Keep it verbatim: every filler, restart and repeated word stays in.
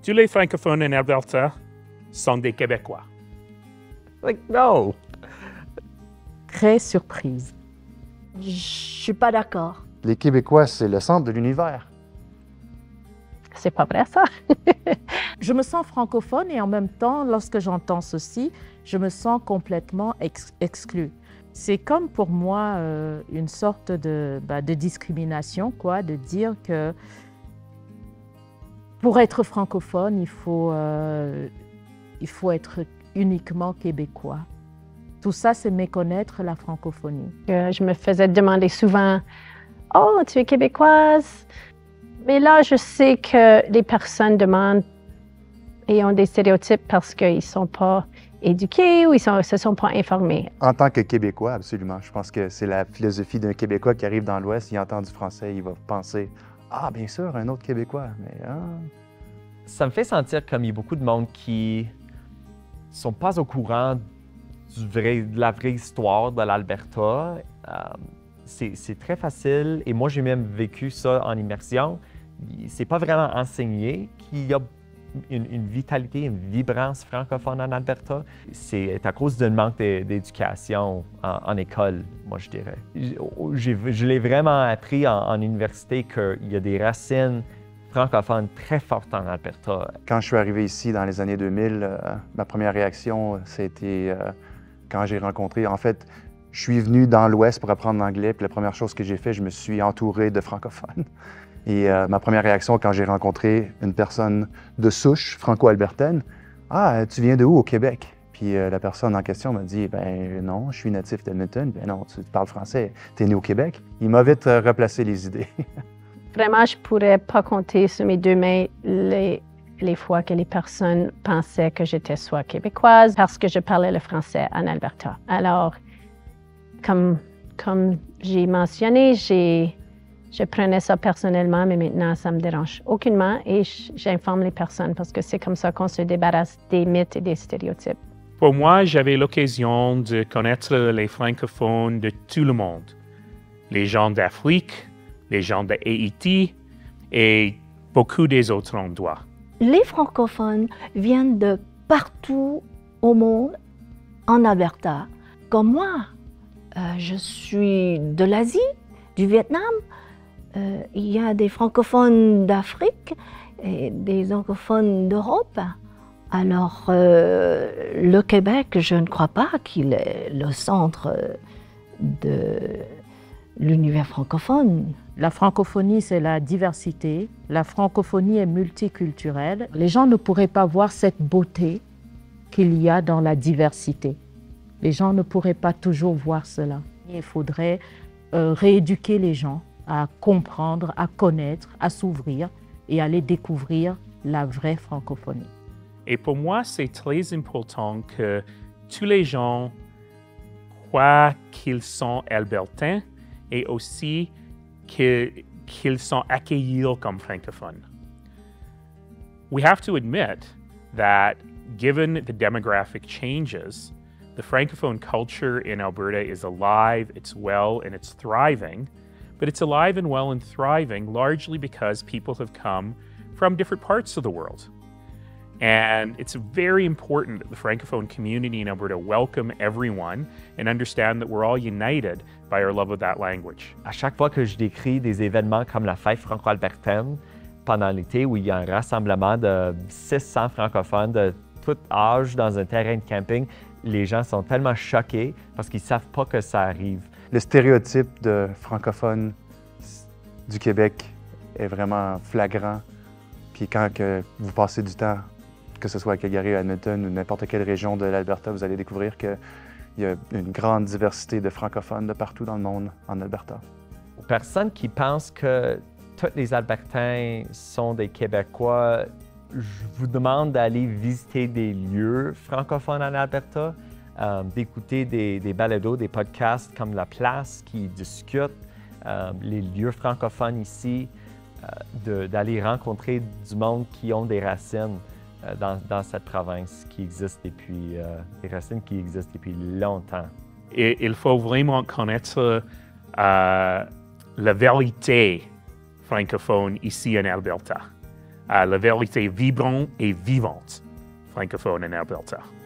Tous les francophones en Alberta sont des Québécois. Like, no! Très surprise. Je suis pas d'accord. Les Québécois, c'est le centre de l'univers. C'est pas vrai, ça? Je me sens francophone et en même temps, lorsque j'entends ceci, je me sens complètement ex exclue. C'est comme pour moi euh, une sorte de, bah, de discrimination, quoi, de dire que pour être francophone, il faut, euh, il faut être uniquement québécois. Tout ça, c'est méconnaître la francophonie. Euh, je me faisais demander souvent « Oh, tu es québécoise? » Mais là, je sais que les personnes demandent et ont des stéréotypes parce qu'ils ne sont pas éduqués ou ils ne se sont pas informés. En tant que Québécois, absolument. Je pense que c'est la philosophie d'un Québécois qui arrive dans l'Ouest, il entend du français, il va penser « Ah, bien sûr, un autre Québécois. » Mais ah. Ça me fait sentir comme il y a beaucoup de monde qui ne sont pas au courant du vrai, de la vraie histoire de l'Alberta. Euh, c'est très facile et moi, j'ai même vécu ça en immersion. C'est pas vraiment enseigné qu'il y a une, une vitalité, une vibrance francophone en Alberta. C'est à cause d'un manque d'éducation en, en école, moi, je dirais. Je l'ai vraiment appris en, en université qu'il y a des racines francophones très fortes en Alberta. Quand je suis arrivé ici dans les années deux mille, euh, ma première réaction, c'était euh, quand j'ai rencontré, en fait, je suis venu dans l'Ouest pour apprendre l'anglais, puis la première chose que j'ai fait, je me suis entouré de francophones. Et euh, ma première réaction quand j'ai rencontré une personne de souche franco-albertaine, « Ah, tu viens de où au Québec? » Puis euh, la personne en question m'a dit, « Ben non, je suis natif d'Edmonton. »« Ben non, tu parles français, tu es né au Québec. » Il m'a vite euh, replacé les idées. Vraiment, je ne pourrais pas compter sur mes deux mains les, les fois que les personnes pensaient que j'étais soit québécoise parce que je parlais le français en Alberta. Alors, comme, comme j'ai mentionné, j'ai... Je prenais ça personnellement, mais maintenant, ça me dérange aucunement et j'informe les personnes parce que c'est comme ça qu'on se débarrasse des mythes et des stéréotypes. Pour moi, j'avais l'occasion de connaître les francophones de tout le monde. Les gens d'Afrique, les gens de Haïti et beaucoup des autres endroits. Les francophones viennent de partout au monde, en Alberta. Comme moi, euh, je suis de l'Asie, du Vietnam. Euh, il y a des francophones d'Afrique et des francophones d'Europe. Alors, euh, le Québec, je ne crois pas qu'il est le centre de l'univers francophone. La francophonie, c'est la diversité. La francophonie est multiculturelle. Les gens ne pourraient pas voir cette beauté qu'il y a dans la diversité. Les gens ne pourraient pas toujours voir cela. Il faudrait euh, rééduquer les gens à comprendre, à connaître, à s'ouvrir et aller découvrir la vraie francophonie. Et pour moi, c'est très important que tous les gens croient qu'ils sont albertains et aussi qu'ils qu'ils sont accueillis comme francophones. We have to admit that given the demographic changes, the francophone culture in Alberta is alive, it's well, and it's thriving. But it's alive and well and thriving largely because people have come from different parts of the world. And it's very important that the Francophone community in Alberta welcome everyone and understand that we're all united by our love of that language. À chaque fois que je décris des événements comme la fête franco-albertaine pendant l'été où il y a un rassemblement de six cents francophones de tout âge dans un terrain de camping, les gens sont tellement choqués parce qu'ils ne savent pas que ça arrive. Le stéréotype de francophone du Québec est vraiment flagrant. Puis quand que vous passez du temps, que ce soit à Calgary, à Edmonton ou n'importe quelle région de l'Alberta, vous allez découvrir qu'il y a une grande diversité de francophones de partout dans le monde en Alberta. Aux personnes qui pensent que tous les Albertains sont des Québécois, je vous demande d'aller visiter des lieux francophones en Alberta. Euh, d'écouter des, des balados, des podcasts comme La Place qui discutent euh, les lieux francophones ici, euh, d'aller rencontrer du monde qui ont des racines euh, dans, dans cette province qui existe depuis, euh, des racines qui existent depuis longtemps. Et il faut vraiment connaître euh, la vérité francophone ici en Alberta. à la vérité vibrante et vivante francophone en Alberta.